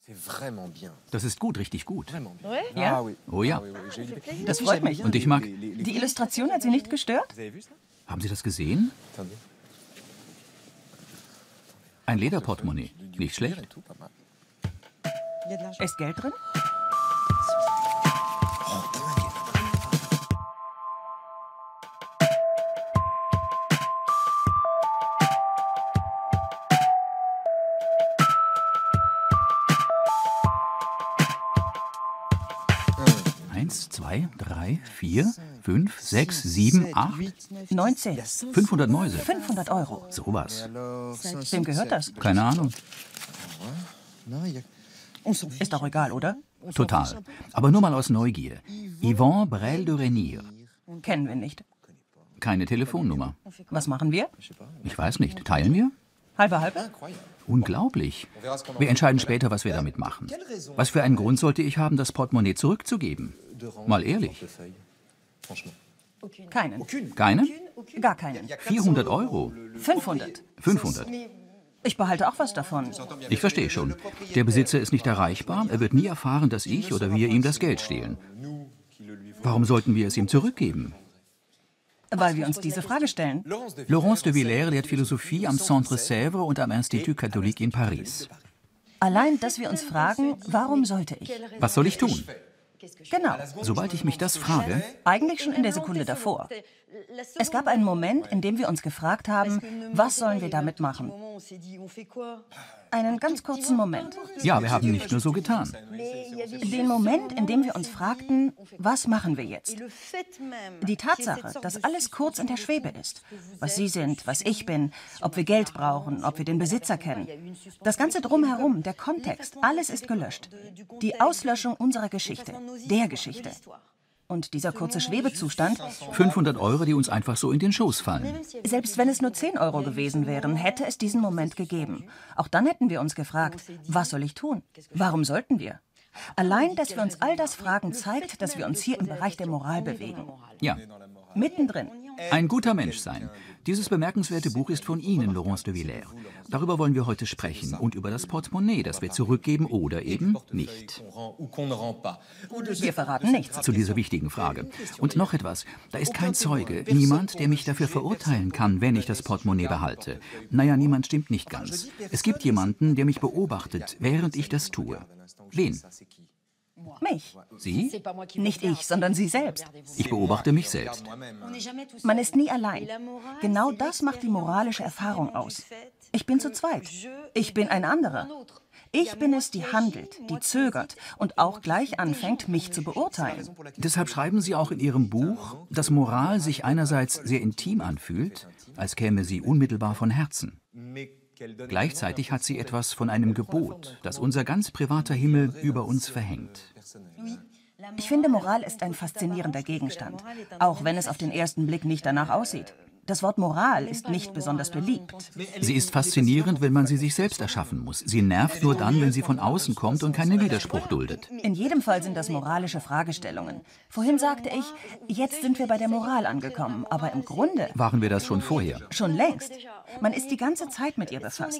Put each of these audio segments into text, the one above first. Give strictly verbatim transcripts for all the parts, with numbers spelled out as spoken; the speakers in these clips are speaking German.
Das ist gut, richtig gut. Ja? Oh ja. Das freut mich. Und ich mag... Die Illustration hat Sie nicht gestört? Haben Sie das gesehen? Ein Lederportemonnaie. Nicht schlecht. Ist Geld drin? Eins, zwei, drei, vier, fünf, sechs, sieben, acht. neunzehn. fünfhundert Mäuse. fünfhundert Euro. Sowas. Wem gehört das? Keine Ahnung. Ist doch egal, oder? Total. Aber nur mal aus Neugier. Yvon Brel de Renier. Kennen wir nicht. Keine Telefonnummer. Was machen wir? Ich weiß nicht. Teilen wir? Halbe halbe? Unglaublich. Wir entscheiden später, was wir damit machen. Was für einen Grund sollte ich haben, das Portemonnaie zurückzugeben? Mal ehrlich. Keinen. Keine? Gar keinen. vierhundert Euro. fünfhundert. fünfhundert. Ich behalte auch was davon. Ich verstehe schon. Der Besitzer ist nicht erreichbar. Er wird nie erfahren, dass ich oder wir ihm das Geld stehlen. Warum sollten wir es ihm zurückgeben? Weil wir uns diese Frage stellen. Laurence de Villers lehrt Philosophie am Centre Sèvres und am Institut Catholique in Paris. Allein, dass wir uns fragen, warum sollte ich? Was soll ich tun? Genau. Sobald ich mich das frage, Eigentlich schon in der Sekunde davor. Es gab einen Moment, in dem wir uns gefragt haben, was sollen wir damit machen? Einen ganz kurzen Moment. ja, wir haben nicht nur so getan. Den Moment, in dem wir uns fragten, was machen wir jetzt? Die Tatsache, dass alles kurz in der Schwebe ist. Was Sie sind, was ich bin, ob wir Geld brauchen, ob wir den Besitzer kennen. Das ganze Drumherum, der Kontext, alles ist gelöscht. Die Auslöschung unserer Geschichte, der Geschichte. Und dieser kurze Schwebezustand, fünfhundert Euro, die uns einfach so in den Schoß fallen. selbst wenn es nur zehn Euro gewesen wären, hätte es diesen Moment gegeben. Auch dann hätten wir uns gefragt, was soll ich tun? Warum sollten wir? Allein, dass wir uns all das fragen, zeigt, dass wir uns hier im Bereich der Moral bewegen. Ja, Mittendrin. ein guter Mensch sein. Dieses bemerkenswerte Buch ist von Ihnen, Laurence de Villers. Darüber wollen wir heute sprechen und über das Portemonnaie, das wir zurückgeben oder eben nicht. Wir verraten nichts. Zu dieser wichtigen Frage. Und noch etwas, da ist kein Zeuge, niemand, der mich dafür verurteilen kann, wenn ich das Portemonnaie behalte. Naja, niemand stimmt nicht ganz. Es gibt jemanden, der mich beobachtet, während ich das tue. Wen? Mich. Sie? Nicht ich, sondern Sie selbst. Ich beobachte mich selbst. Man ist nie allein. Genau das macht die moralische Erfahrung aus. Ich bin zu zweit. Ich bin ein anderer. Ich bin es, die handelt, die zögert und auch gleich anfängt, mich zu beurteilen. Deshalb schreiben Sie auch in Ihrem Buch, dass Moral sich einerseits sehr intim anfühlt, als käme sie unmittelbar von Herzen. Gleichzeitig hat sie etwas von einem Gebot, das unser ganz privater Himmel über uns verhängt. Ich finde, Moral ist ein faszinierender Gegenstand, auch wenn es auf den ersten Blick nicht danach aussieht. Das Wort Moral ist nicht besonders beliebt. Sie ist faszinierend, wenn man sie sich selbst erschaffen muss. Sie nervt nur dann, wenn sie von außen kommt und keinen Widerspruch duldet. In jedem Fall sind das moralische Fragestellungen. Vorhin sagte ich, jetzt sind wir bei der Moral angekommen, aber im Grunde Waren wir das schon vorher? schon längst. Man ist die ganze Zeit mit ihr befasst.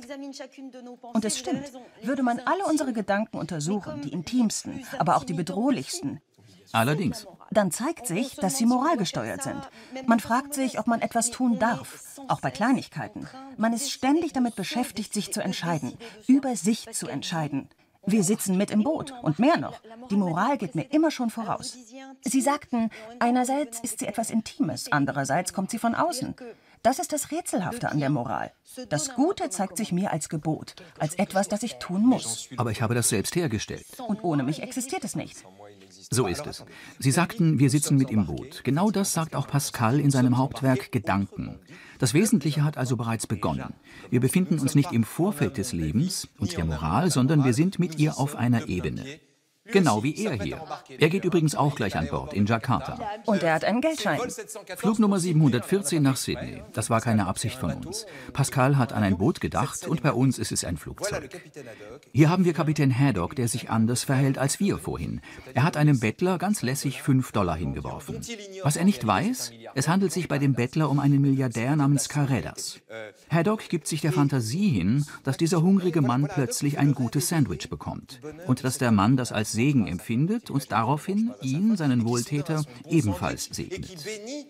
Und es stimmt, würde man alle unsere Gedanken untersuchen, die intimsten, aber auch die bedrohlichsten, Allerdings. dann zeigt sich, dass sie moralgesteuert sind. Man fragt sich, ob man etwas tun darf, auch bei Kleinigkeiten. Man ist ständig damit beschäftigt, sich zu entscheiden, über sich zu entscheiden. Wir sitzen mit im Boot und mehr noch. Die Moral geht mir immer schon voraus. Sie sagten, einerseits ist sie etwas Intimes, andererseits kommt sie von außen. Das ist das Rätselhafte an der Moral. Das Gute zeigt sich mir als Gebot, als etwas, das ich tun muss. Aber ich habe das selbst hergestellt. Und ohne mich existiert es nicht. So ist es. Sie sagten, wir sitzen mit im Boot. Genau das sagt auch Pascal in seinem Hauptwerk Gedanken. Das Wesentliche hat also bereits begonnen. Wir befinden uns nicht im Vorfeld des Lebens und der Moral, sondern wir sind mit ihr auf einer Ebene. Genau wie er hier. Er geht übrigens auch gleich an Bord in Jakarta. Und er hat einen Geldschein. Flugnummer siebenhundertvierzehn nach Sydney. Das war keine Absicht von uns. Pascal hat an ein Boot gedacht und bei uns ist es ein Flugzeug. Hier haben wir Kapitän Haddock, der sich anders verhält als wir vorhin. Er hat einem Bettler ganz lässig fünf Dollar hingeworfen. Was er nicht weiß, es handelt sich bei dem Bettler um einen Milliardär namens Carreras. Haddock gibt sich der Fantasie hin, dass dieser hungrige Mann plötzlich ein gutes Sandwich bekommt und dass der Mann das als Segen empfindet und daraufhin ihn, seinen Wohltäter, ebenfalls segnet.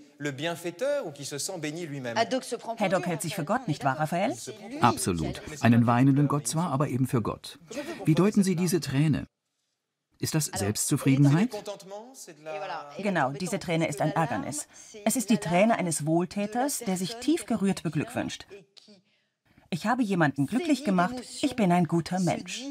Haddock hält sich für Gott, nicht wahr, Raphael? Absolut. Einen weinenden Gott zwar, aber eben für Gott. Wie deuten Sie diese Träne? Ist das Selbstzufriedenheit? Genau, diese Träne ist ein Ärgernis. Es ist die Träne eines Wohltäters, der sich tief gerührt beglückwünscht. Ich habe jemanden glücklich gemacht, ich bin ein guter Mensch.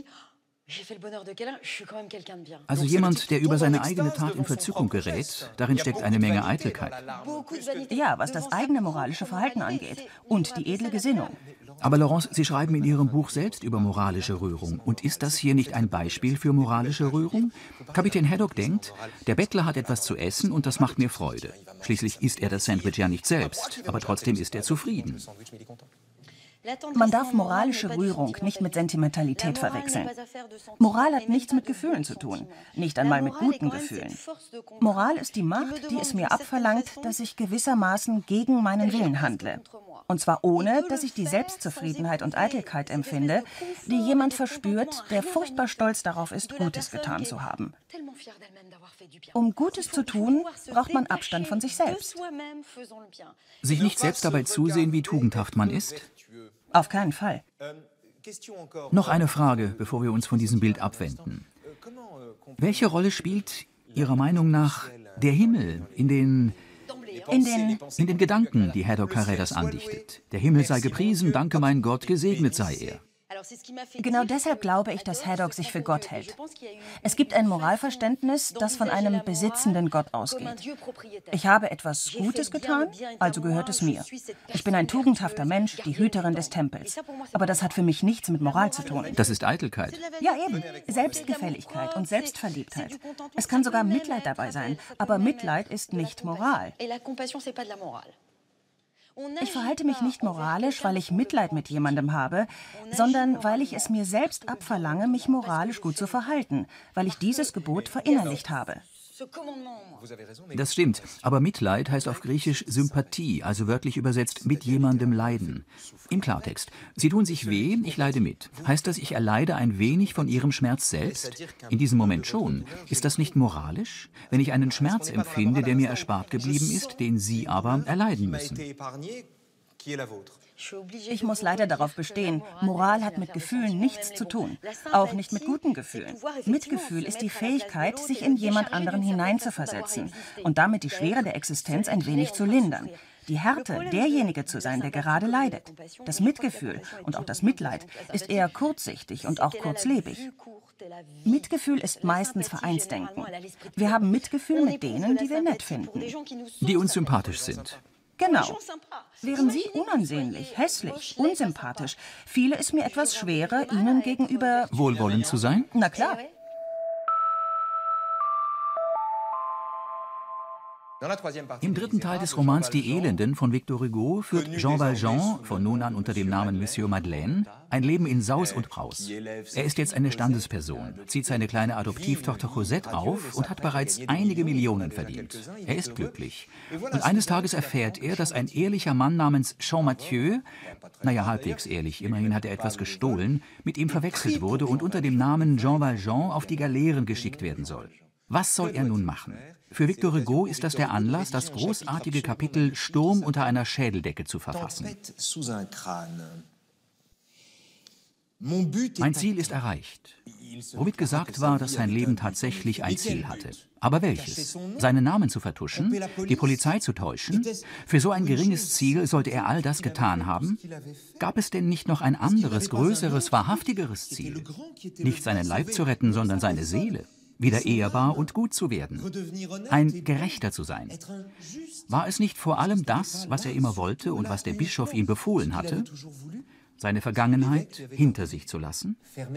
Also jemand, der über seine eigene Tat in Verzückung gerät, darin steckt eine Menge Eitelkeit. Ja, was das eigene moralische Verhalten angeht und die edle Gesinnung. Aber Laurence, Sie schreiben in Ihrem Buch selbst über moralische Rührung. Und ist das hier nicht ein Beispiel für moralische Rührung? Kapitän Haddock denkt, der Bettler hat etwas zu essen und das macht mir Freude. Schließlich isst er das Sandwich ja nicht selbst, aber trotzdem ist er zufrieden. Man darf moralische Rührung nicht mit Sentimentalität verwechseln. Moral hat nichts mit Gefühlen zu tun, nicht einmal mit guten Gefühlen. Moral ist die Macht, die es mir abverlangt, dass ich gewissermaßen gegen meinen Willen handle. Und zwar ohne, dass ich die Selbstzufriedenheit und Eitelkeit empfinde, die jemand verspürt, der furchtbar stolz darauf ist, Gutes getan zu haben. Um Gutes zu tun, braucht man Abstand von sich selbst. Sich nicht selbst dabei zusehen, wie tugendhaft man ist? Auf keinen Fall. Noch eine Frage, bevor wir uns von diesem Bild abwenden. Welche Rolle spielt Ihrer Meinung nach der Himmel in den, In den, in den Gedanken, die Haddock Carreras andichtet? Der Himmel sei gepriesen, danke mein Gott, gesegnet sei er. Genau deshalb glaube ich, dass Haddock sich für Gott hält. Es gibt ein Moralverständnis, das von einem besitzenden Gott ausgeht. Ich habe etwas Gutes getan, also gehört es mir. Ich bin ein tugendhafter Mensch, die Hüterin des Tempels. Aber das hat für mich nichts mit Moral zu tun. Das ist Eitelkeit. Ja, eben. Selbstgefälligkeit und Selbstverliebtheit. Es kann sogar Mitleid dabei sein, aber Mitleid ist nicht Moral. Ich verhalte mich nicht moralisch, weil ich Mitleid mit jemandem habe, sondern weil ich es mir selbst abverlange, mich moralisch gut zu verhalten, weil ich dieses Gebot verinnerlicht habe. Das stimmt, aber Mitleid heißt auf Griechisch Sympathie, also wörtlich übersetzt mit jemandem leiden. Im Klartext, Sie tun sich weh, ich leide mit. Heißt das, ich erleide ein wenig von Ihrem Schmerz selbst? In diesem Moment schon. Ist das nicht moralisch? Wenn ich einen Schmerz empfinde, der mir erspart geblieben ist, den Sie aber erleiden müssen. Ich muss leider darauf bestehen, Moral hat mit Gefühlen nichts zu tun, auch nicht mit guten Gefühlen. Mitgefühl ist die Fähigkeit, sich in jemand anderen hineinzuversetzen und damit die Schwere der Existenz ein wenig zu lindern. Die Härte, derjenige zu sein, der gerade leidet. Das Mitgefühl und auch das Mitleid ist eher kurzsichtig und auch kurzlebig. Mitgefühl ist meistens Vereinsdenken. Wir haben Mitgefühl mit denen, die wir nett finden. Die uns sympathisch sind. Genau. Wären Sie unansehnlich, hässlich, unsympathisch, fiele es mir etwas schwerer, Ihnen gegenüber wohlwollend zu sein? Na klar. Im dritten Teil des Romans Die Elenden von Victor Hugo führt Jean Valjean, von nun an unter dem Namen Monsieur Madeleine, ein Leben in Saus und Braus. Er ist jetzt eine Standesperson, zieht seine kleine Adoptivtochter Cosette auf und hat bereits einige Millionen verdient. Er ist glücklich. Und eines Tages erfährt er, dass ein ehrlicher Mann namens Champmathieu, naja, halbwegs ehrlich, immerhin hat er etwas gestohlen, mit ihm verwechselt wurde und unter dem Namen Jean Valjean auf die Galeeren geschickt werden soll. Was soll er nun machen? Für Victor Hugo ist das der Anlass, das großartige Kapitel Sturm unter einer Schädeldecke zu verfassen. Mein Ziel ist erreicht. Womit gesagt war, dass sein Leben tatsächlich ein Ziel hatte. Aber welches? Seinen Namen zu vertuschen? Die Polizei zu täuschen? Für so ein geringes Ziel sollte er all das getan haben? Gab es denn nicht noch ein anderes, größeres, wahrhaftigeres Ziel? Nicht seinen Leib zu retten, sondern seine Seele. Wieder ehrbar und gut zu werden. Ein Gerechter zu sein. War es nicht vor allem das, was er immer wollte und was der Bischof ihm befohlen hatte? seine Vergangenheit hinter sich zu lassen?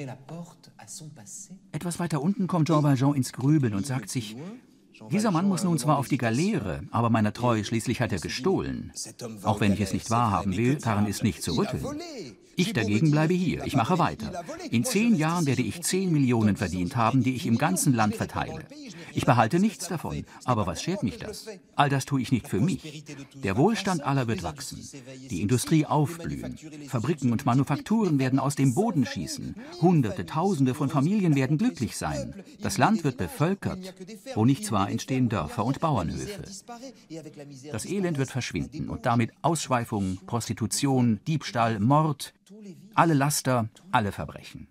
Etwas weiter unten kommt Jean Valjean ins Grübeln und sagt sich, dieser Mann muss nun zwar auf die Galeere, aber meiner Treue schließlich hat er gestohlen. Auch wenn ich es nicht wahrhaben will, daran ist nicht zu rütteln. Ich dagegen bleibe hier, ich mache weiter. In zehn Jahren werde ich zehn Millionen verdient haben, die ich im ganzen Land verteile. Ich behalte nichts davon, aber was schert mich das? All das tue ich nicht für mich. Der Wohlstand aller wird wachsen, die Industrie aufblühen, Fabriken und Manufakturen werden aus dem Boden schießen, Hunderte, Tausende von Familien werden glücklich sein, das Land wird bevölkert, wo nichts war, entstehen Dörfer und Bauernhöfe. Das Elend wird verschwinden und damit Ausschweifung, Prostitution, Diebstahl, Mord, alle Laster, alle Verbrechen.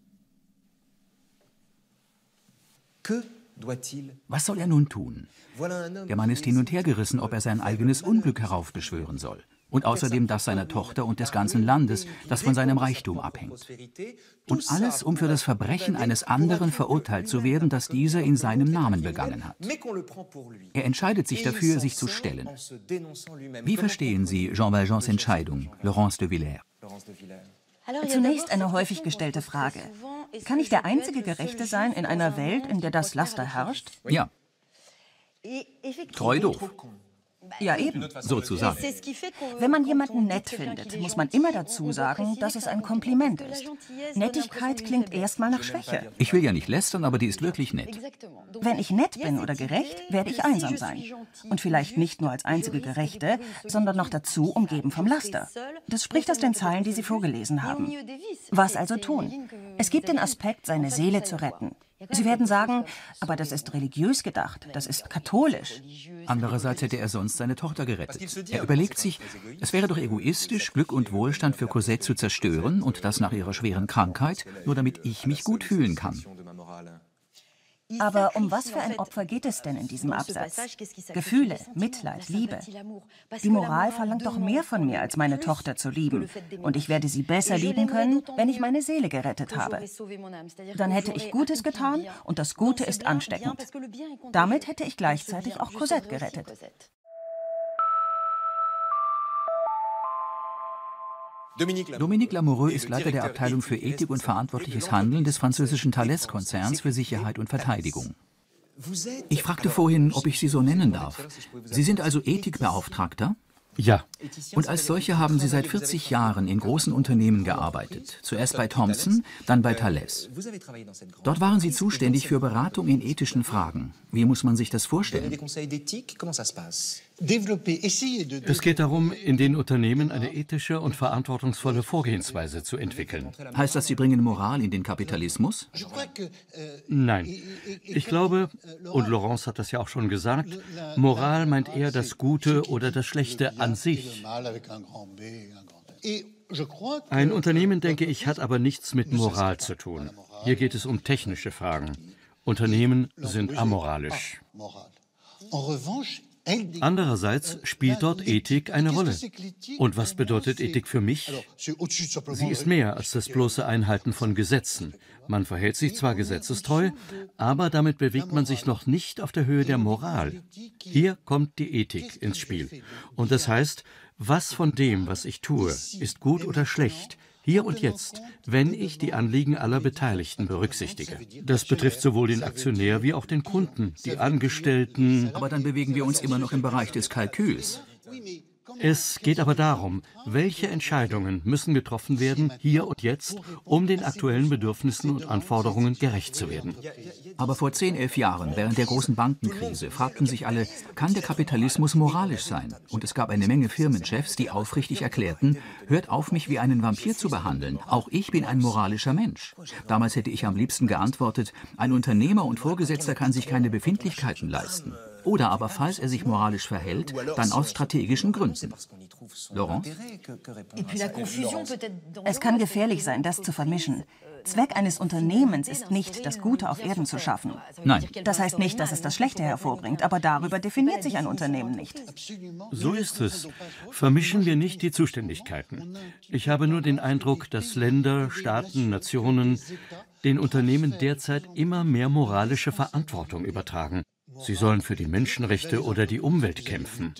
Was soll er nun tun? Der Mann ist hin und her gerissen, ob er sein eigenes Unglück heraufbeschwören soll. Und außerdem das seiner Tochter und des ganzen Landes, das von seinem Reichtum abhängt. Und alles, um für das Verbrechen eines anderen verurteilt zu werden, das dieser in seinem Namen begangen hat. Er entscheidet sich dafür, sich zu stellen. Wie verstehen Sie Jean Valjeans Entscheidung, Laurence de Villers? Zunächst eine häufig gestellte Frage. Kann ich der einzige Gerechte sein in einer Welt, in der das Laster herrscht? Ja. Treu doof. Ja, eben. Sozusagen. Wenn man jemanden nett findet, muss man immer dazu sagen, dass es ein Kompliment ist. Nettigkeit klingt erstmal nach Schwäche. Ich will ja nicht lästern, aber die ist wirklich nett. Wenn ich nett bin oder gerecht, werde ich einsam sein. Und vielleicht nicht nur als einzige Gerechte, sondern noch dazu umgeben vom Laster. Das spricht aus den Zeilen, die Sie vorgelesen haben. Was also tun? Es gibt den Aspekt, seine Seele zu retten. Sie werden sagen, aber das ist religiös gedacht, das ist katholisch. Andererseits hätte er sonst seine Tochter gerettet. Er überlegt sich, es wäre doch egoistisch, Glück und Wohlstand für Cosette zu zerstören und das nach ihrer schweren Krankheit, nur damit ich mich gut fühlen kann. Aber um was für ein Opfer geht es denn in diesem Absatz? Gefühle, Mitleid, Liebe. Die Moral verlangt doch mehr von mir, als meine Tochter zu lieben. Und ich werde sie besser lieben können, wenn ich meine Seele gerettet habe. Dann hätte ich Gutes getan und das Gute ist ansteckend. Damit hätte ich gleichzeitig auch Cosette gerettet. Dominique Lamoureux ist Leiter der Abteilung für Ethik und verantwortliches Handeln des französischen Thales-Konzerns für Sicherheit und Verteidigung. Ich fragte vorhin, ob ich Sie so nennen darf. Sie sind also Ethikbeauftragter? Ja. Und als solche haben Sie seit vierzig Jahren in großen Unternehmen gearbeitet. Zuerst bei Thomson, dann bei Thales. Dort waren Sie zuständig für Beratung in ethischen Fragen. Wie muss man sich das vorstellen? Es geht darum, in den Unternehmen eine ethische und verantwortungsvolle Vorgehensweise zu entwickeln. Heißt das, Sie bringen Moral in den Kapitalismus? Nein. Ich glaube, und Laurence hat das ja auch schon gesagt, Moral meint eher das Gute oder das Schlechte an sich. Ein Unternehmen, denke ich, hat aber nichts mit Moral zu tun. Hier geht es um technische Fragen. Unternehmen sind amoralisch. Andererseits spielt dort Ethik eine Rolle. Und was bedeutet Ethik für mich? Sie ist mehr als das bloße Einhalten von Gesetzen. Man verhält sich zwar gesetzestreu, aber damit bewegt man sich noch nicht auf der Höhe der Moral. Hier kommt die Ethik ins Spiel. Und das heißt, was von dem, was ich tue, ist gut oder schlecht, hier und jetzt, wenn ich die Anliegen aller Beteiligten berücksichtige. Das betrifft sowohl den Aktionär wie auch den Kunden, die Angestellten. Aber dann bewegen wir uns immer noch im Bereich des Kalküls. Es geht aber darum, welche Entscheidungen müssen getroffen werden, hier und jetzt, um den aktuellen Bedürfnissen und Anforderungen gerecht zu werden. Aber vor zehn, elf Jahren, während der großen Bankenkrise, fragten sich alle, kann der Kapitalismus moralisch sein? Und es gab eine Menge Firmenchefs, die aufrichtig erklärten, hört auf, mich wie einen Vampir zu behandeln. Auch ich bin ein moralischer Mensch. Damals hätte ich am liebsten geantwortet, ein Unternehmer und Vorgesetzter kann sich keine Befindlichkeiten leisten. Oder aber, falls er sich moralisch verhält, dann aus strategischen Gründen. Laurence? Es kann gefährlich sein, das zu vermischen. Zweck eines Unternehmens ist nicht, das Gute auf Erden zu schaffen. Nein. Das heißt nicht, dass es das Schlechte hervorbringt, aber darüber definiert sich ein Unternehmen nicht. So ist es. Vermischen wir nicht die Zuständigkeiten. Ich habe nur den Eindruck, dass Länder, Staaten, Nationen den Unternehmen derzeit immer mehr moralische Verantwortung übertragen. Sie sollen für die Menschenrechte oder die Umwelt kämpfen.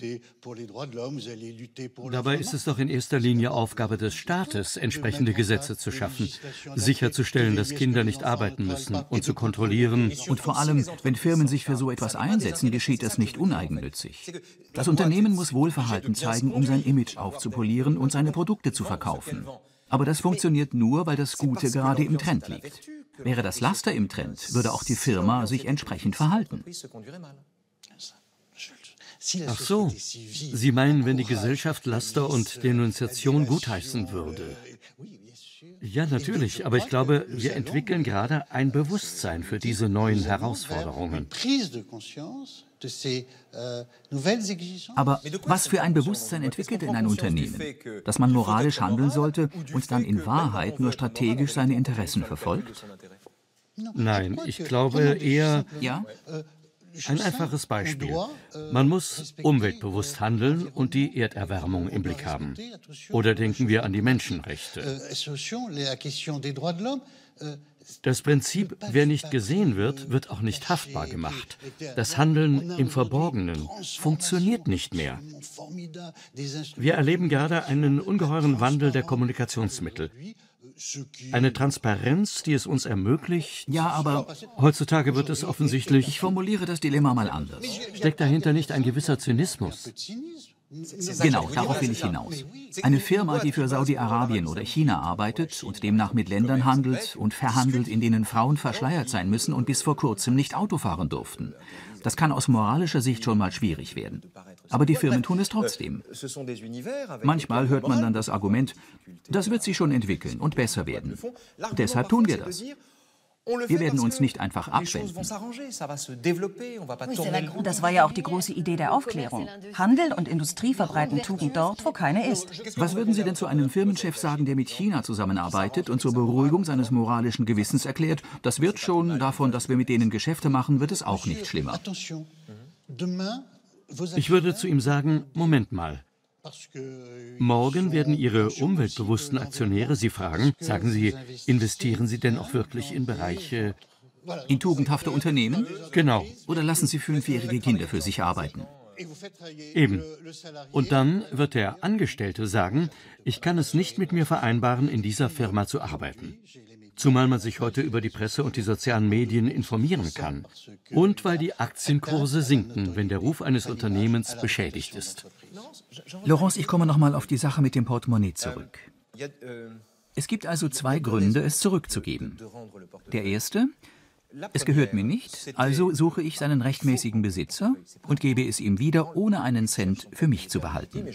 Dabei ist es doch in erster Linie Aufgabe des Staates, entsprechende Gesetze zu schaffen, sicherzustellen, dass Kinder nicht arbeiten müssen und zu kontrollieren. Und vor allem, wenn Firmen sich für so etwas einsetzen, geschieht das nicht uneigennützig. Das Unternehmen muss Wohlverhalten zeigen, um sein Image aufzupolieren und seine Produkte zu verkaufen. Aber das funktioniert nur, weil das Gute gerade im Trend liegt. Wäre das Laster im Trend, würde auch die Firma sich entsprechend verhalten. Ach so, Sie meinen, wenn die Gesellschaft Laster und Denunziation gutheißen würde? Ja, natürlich, aber ich glaube, wir entwickeln gerade ein Bewusstsein für diese neuen Herausforderungen. Aber was für ein Bewusstsein entwickelt denn ein Unternehmen? Dass man moralisch handeln sollte und dann in Wahrheit nur strategisch seine Interessen verfolgt? Nein, ich glaube eher... Ja? Ein einfaches Beispiel. Man muss umweltbewusst handeln und die Erderwärmung im Blick haben. Oder denken wir an die Menschenrechte. Das Prinzip, wer nicht gesehen wird, wird auch nicht haftbar gemacht. Das Handeln im Verborgenen funktioniert nicht mehr. Wir erleben gerade einen ungeheuren Wandel der Kommunikationsmittel. Eine Transparenz, die es uns ermöglicht. Ja, aber heutzutage wird es offensichtlich... Ich formuliere das Dilemma mal anders. Steckt dahinter nicht ein gewisser Zynismus? Genau, darauf will ich hinaus. Eine Firma, die für Saudi-Arabien oder China arbeitet und demnach mit Ländern handelt und verhandelt, in denen Frauen verschleiert sein müssen und bis vor kurzem nicht Auto fahren durften. Das kann aus moralischer Sicht schon mal schwierig werden. Aber die Firmen tun es trotzdem. Manchmal hört man dann das Argument, das wird sich schon entwickeln und besser werden. Deshalb tun wir das. Wir werden uns nicht einfach abwenden. Das war ja auch die große Idee der Aufklärung. Handel und Industrie verbreiten Tugend dort, wo keine ist. Was würden Sie denn zu einem Firmenchef sagen, der mit China zusammenarbeitet und zur Beruhigung seines moralischen Gewissens erklärt, das wird schon, davon, dass wir mit denen Geschäfte machen, wird es auch nicht schlimmer? Ich würde zu ihm sagen, Moment mal. Morgen werden Ihre umweltbewussten Aktionäre Sie fragen, sagen Sie, investieren Sie denn auch wirklich in Bereiche... In tugendhafte Unternehmen? Genau. Oder lassen Sie fünfjährige Kinder für sich arbeiten? Eben. Und dann wird der Angestellte sagen, ich kann es nicht mit mir vereinbaren, in dieser Firma zu arbeiten. Zumal man sich heute über die Presse und die sozialen Medien informieren kann. Und weil die Aktienkurse sinken, wenn der Ruf eines Unternehmens beschädigt ist. Laurence, ich komme noch mal auf die Sache mit dem Portemonnaie zurück. Es gibt also zwei Gründe, es zurückzugeben. Der erste, es gehört mir nicht, also suche ich seinen rechtmäßigen Besitzer und gebe es ihm wieder, ohne einen Cent für mich zu behalten.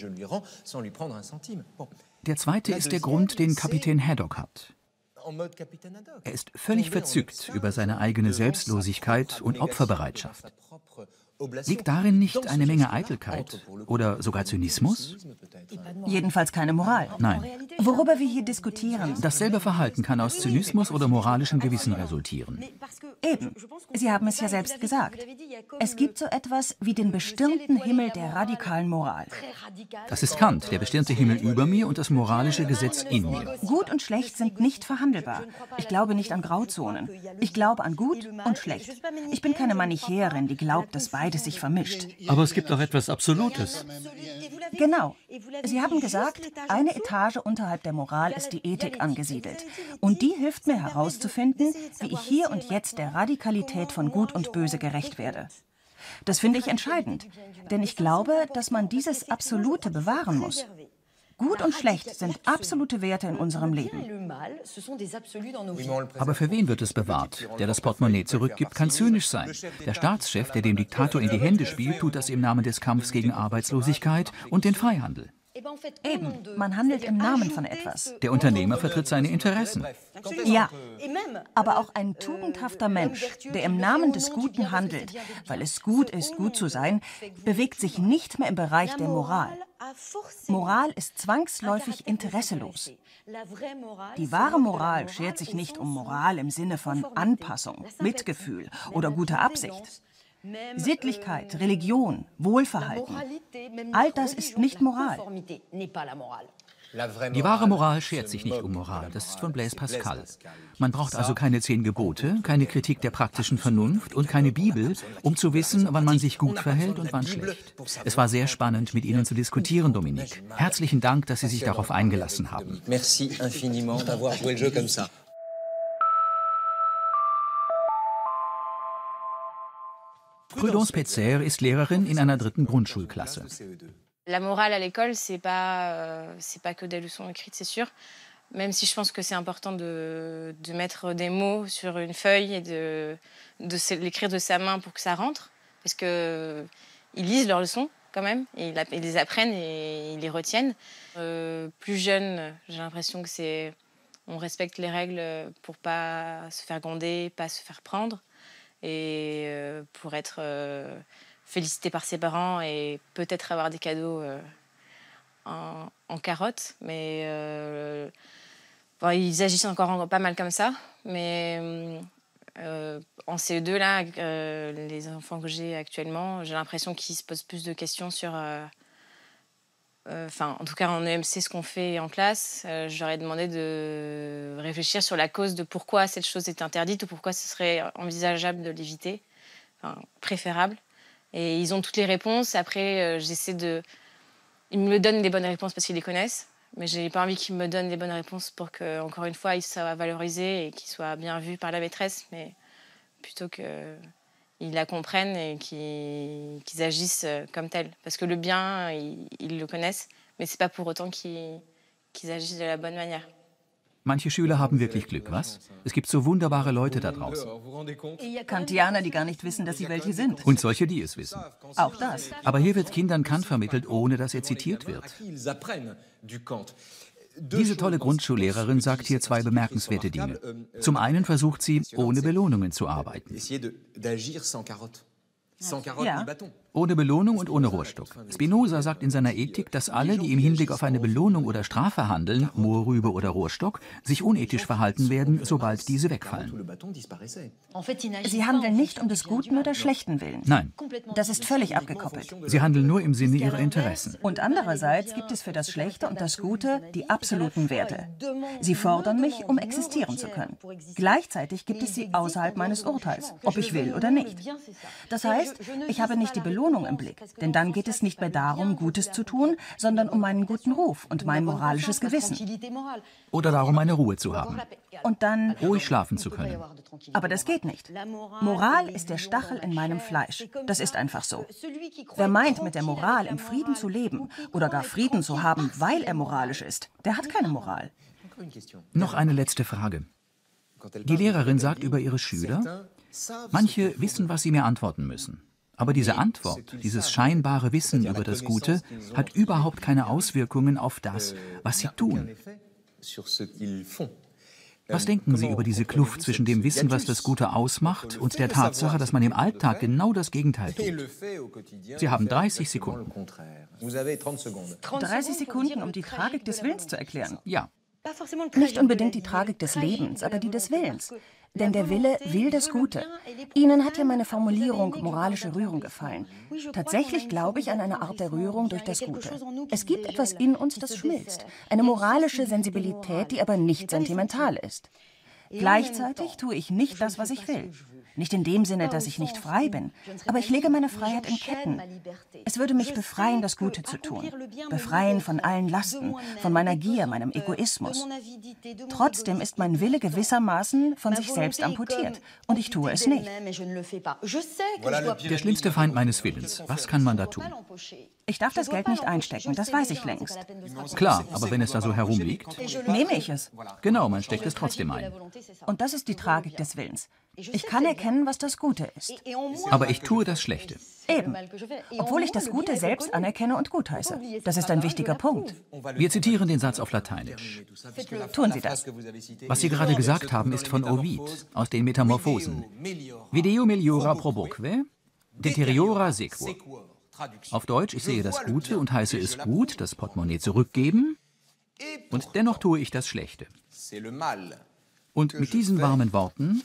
Der zweite ist der Grund, den Kapitän Haddock hat. Er ist völlig verzückt über seine eigene Selbstlosigkeit und Opferbereitschaft. Liegt darin nicht eine Menge Eitelkeit oder sogar Zynismus? Jedenfalls keine Moral. Nein. Worüber wir hier diskutieren... Dasselbe Verhalten kann aus Zynismus oder moralischem Gewissen resultieren. Eben. Sie haben es ja selbst gesagt. Es gibt so etwas wie den bestirnten Himmel der radikalen Moral. Das ist Kant, der bestirnte Himmel über mir und das moralische Gesetz in mir. Gut und schlecht sind nicht verhandelbar. Ich glaube nicht an Grauzonen. Ich glaube an gut und schlecht. Ich bin keine Manichäerin, die glaubt, dass beides sich vermischt. Aber es gibt auch etwas Absolutes. Genau. Sie haben gesagt, eine Etage unterhalb der Moral ist die Ethik angesiedelt. Und die hilft mir herauszufinden, wie ich hier und jetzt der Radikalität von Gut und Böse gerecht werde. Das finde ich entscheidend, denn ich glaube, dass man dieses Absolute bewahren muss. Gut und schlecht sind absolute Werte in unserem Leben. Aber für wen wird es bewahrt? Der das Portemonnaie zurückgibt, kann zynisch sein. Der Staatschef, der dem Diktator in die Hände spielt, tut das im Namen des Kampfes gegen Arbeitslosigkeit und den Freihandel. Eben, man handelt im Namen von etwas. Der Unternehmer vertritt seine Interessen. Ja, aber auch ein tugendhafter Mensch, der im Namen des Guten handelt, weil es gut ist, gut zu sein, bewegt sich nicht mehr im Bereich der Moral. Moral ist zwangsläufig interesselos. Die wahre Moral schert sich nicht um Moral im Sinne von Anpassung, Mitgefühl oder guter Absicht. Sittlichkeit, Religion, Wohlverhalten, all das ist nicht Moral. Die wahre Moral schert sich nicht um Moral, das ist von Blaise Pascal. Man braucht also keine zehn Gebote, keine Kritik der praktischen Vernunft und keine Bibel, um zu wissen, wann man sich gut verhält und wann schlecht. Es war sehr spannend, mit Ihnen zu diskutieren, Dominique. Herzlichen Dank, dass Sie sich darauf eingelassen haben. Merci infiniment d'avoir joué le jeu comme ça. Prudence Petzer ist Lehrerin in einer dritten Grundschulklasse. La morale à l'école, c'est pas, euh, c'est pas que des leçons écrites, c'est sûr. Même si je pense que c'est important de, de mettre des mots sur une feuille et de, de l'écrire de sa main pour que ça rentre. Parce qu'ils lisent leurs leçons quand même, et ils, ils les apprennent et ils les retiennent. Euh, plus jeune, j'ai l'impression que c'est... On respecte les règles pour pas se faire gronder, pas se faire prendre. Et euh, pour être... Euh, félicité par ses parents et peut-être avoir des cadeaux euh, en, en carotte. Mais euh, bon, ils agissent encore en, pas mal comme ça. Mais euh, en C E deux, là, euh, les enfants que j'ai actuellement, j'ai l'impression qu'ils se posent plus de questions sur... Enfin, euh, euh, en tout cas, en E M C, ce qu'on fait en classe, euh, je leur ai demandé de réfléchir sur la cause de pourquoi cette chose est interdite ou pourquoi ce serait envisageable de l'éviter, enfin, préférable. Et ils ont toutes les réponses. Après, euh, j'essaie de... Ils me donnent des bonnes réponses parce qu'ils les connaissent. Mais j'ai pas envie qu'ils me donnent des bonnes réponses pour que, encore une fois, ils soient valorisés et qu'ils soient bien vus par la maîtresse. Mais plutôt qu'ils la comprennent et qu'ils qu'ils agissent comme tel. Parce que le bien, ils, ils le connaissent. Mais c'est pas pour autant qu'ils qu'ils agissent de la bonne manière. Manche Schüler haben wirklich Glück, was? Es gibt so wunderbare Leute da draußen. Kantianer, die gar nicht wissen, dass sie welche sind. Und solche, die es wissen. Auch das. Aber hier wird Kindern Kant vermittelt, ohne dass er zitiert wird. Diese tolle Grundschullehrerin sagt hier zwei bemerkenswerte Dinge. Zum einen versucht sie, ohne Belohnungen zu arbeiten. Ja. Ohne Belohnung und ohne Rohrstock. Spinoza sagt in seiner Ethik, dass alle, die im Hinblick auf eine Belohnung oder Strafe handeln, Mohrrübe oder Rohrstock, sich unethisch verhalten werden, sobald diese wegfallen. Sie handeln nicht um des Guten oder Schlechten Willen. Nein. Das ist völlig abgekoppelt. Sie handeln nur im Sinne ihrer Interessen. Und andererseits gibt es für das Schlechte und das Gute die absoluten Werte. Sie fordern mich, um existieren zu können. Gleichzeitig gibt es sie außerhalb meines Urteils, ob ich will oder nicht. Das heißt, ich habe nicht die Belohnung im Blick, denn dann geht es nicht mehr darum, Gutes zu tun, sondern um meinen guten Ruf und mein moralisches Gewissen. Oder darum, eine Ruhe zu haben. Und dann ruhig schlafen zu können. Aber das geht nicht. Moral ist der Stachel in meinem Fleisch. Das ist einfach so. Wer meint, mit der Moral im Frieden zu leben oder gar Frieden zu haben, weil er moralisch ist, der hat keine Moral. Noch eine letzte Frage. Die Lehrerin sagt über ihre Schüler, manche wissen, was sie mir antworten müssen. Aber diese Antwort, dieses scheinbare Wissen über das Gute, hat überhaupt keine Auswirkungen auf das, was sie tun. Was denken Sie über diese Kluft zwischen dem Wissen, was das Gute ausmacht, und der Tatsache, dass man im Alltag genau das Gegenteil tut? Sie haben dreißig Sekunden. dreißig Sekunden, um die Tragik des Willens zu erklären? Ja. Nicht unbedingt die Tragik des Lebens, aber die des Willens. Denn der Wille will das Gute. Ihnen hat ja meine Formulierung moralische Rührung gefallen. Tatsächlich glaube ich an eine Art der Rührung durch das Gute. Es gibt etwas in uns, das schmilzt. Eine moralische Sensibilität, die aber nicht sentimental ist. Gleichzeitig tue ich nicht das, was ich will. Nicht in dem Sinne, dass ich nicht frei bin, aber ich lege meine Freiheit in Ketten. Es würde mich befreien, das Gute zu tun. Befreien von allen Lasten, von meiner Gier, meinem Egoismus. Trotzdem ist mein Wille gewissermaßen von sich selbst amputiert. Und ich tue es nicht. Der schlimmste Feind meines Willens. Was kann man da tun? Ich darf das Geld nicht einstecken, das weiß ich längst. Klar, aber wenn es da so herumliegt? Nehme ich es. Genau, man steckt es trotzdem ein. Und das ist die Tragik des Willens. Ich kann erkennen, was das Gute ist. Aber ich tue das Schlechte. Eben. Obwohl ich das Gute selbst anerkenne und gutheiße. Das ist ein wichtiger Punkt. Wir zitieren den Satz auf Lateinisch. Tun Sie das. Was Sie gerade gesagt haben, ist von Ovid, aus den Metamorphosen. Video meliora proboque, deteriora sequor. Auf Deutsch, ich sehe das Gute und heiße es gut, das Portemonnaie zurückgeben, und dennoch tue ich das Schlechte. Und mit diesen warmen Worten,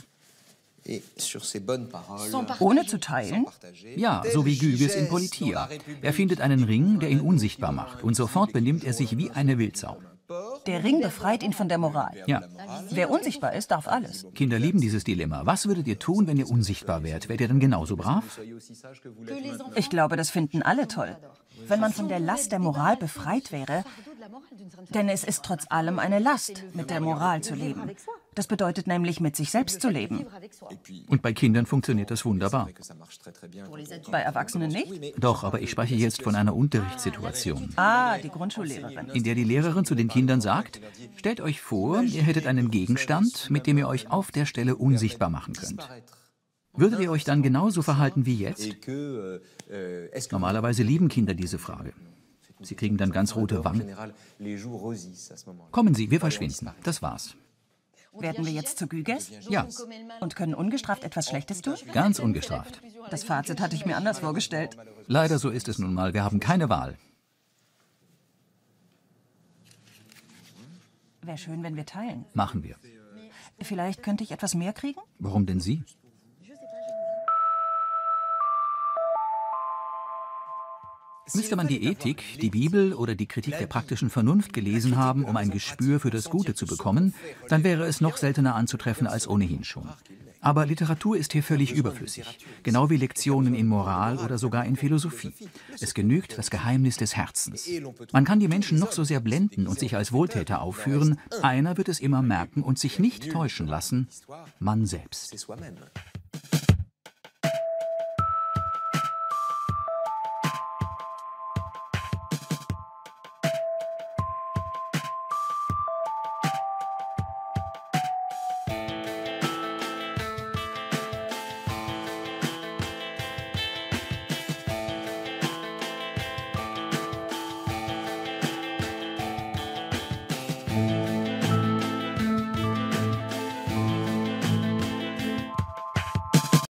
ohne zu teilen? Ja, so wie Gyges in Politia. Er findet einen Ring, der ihn unsichtbar macht, und sofort benimmt er sich wie eine Wildsau. Der Ring befreit ihn von der Moral. Ja. Wer unsichtbar ist, darf alles. Kinder lieben dieses Dilemma. Was würdet ihr tun, wenn ihr unsichtbar wärt? Wärt ihr dann genauso brav? Ich glaube, das finden alle toll. Wenn man von der Last der Moral befreit wäre, denn es ist trotz allem eine Last, mit der Moral zu leben. Das bedeutet nämlich, mit sich selbst zu leben. Und bei Kindern funktioniert das wunderbar. Bei Erwachsenen nicht? Doch, aber ich spreche jetzt von einer Unterrichtssituation, Ah, die Grundschullehrerin. in der die Lehrerin zu den Kindern sagt, stellt euch vor, ihr hättet einen Gegenstand, mit dem ihr euch auf der Stelle unsichtbar machen könnt. Würdet ihr euch dann genauso verhalten wie jetzt? Normalerweise lieben Kinder diese Frage. Sie kriegen dann ganz rote Wangen. Kommen Sie, wir verschwinden. Das war's. Werden wir jetzt zu Gyges? Ja, Und können ungestraft etwas Schlechtes tun? ganz ungestraft. Das Fazit hatte ich mir anders vorgestellt. Leider so ist es nun mal. Wir haben keine Wahl. Wäre schön, wenn wir teilen. Machen wir. Vielleicht könnte ich etwas mehr kriegen? Warum denn Sie? Müsste man die Ethik, die Bibel oder die Kritik der praktischen Vernunft gelesen haben, um ein Gespür für das Gute zu bekommen, dann wäre es noch seltener anzutreffen als ohnehin schon. Aber Literatur ist hier völlig überflüssig, genau wie Lektionen in Moral oder sogar in Philosophie. Es genügt das Geheimnis des Herzens. Man kann die Menschen noch so sehr blenden und sich als Wohltäter aufführen, einer wird es immer merken und sich nicht täuschen lassen: man selbst.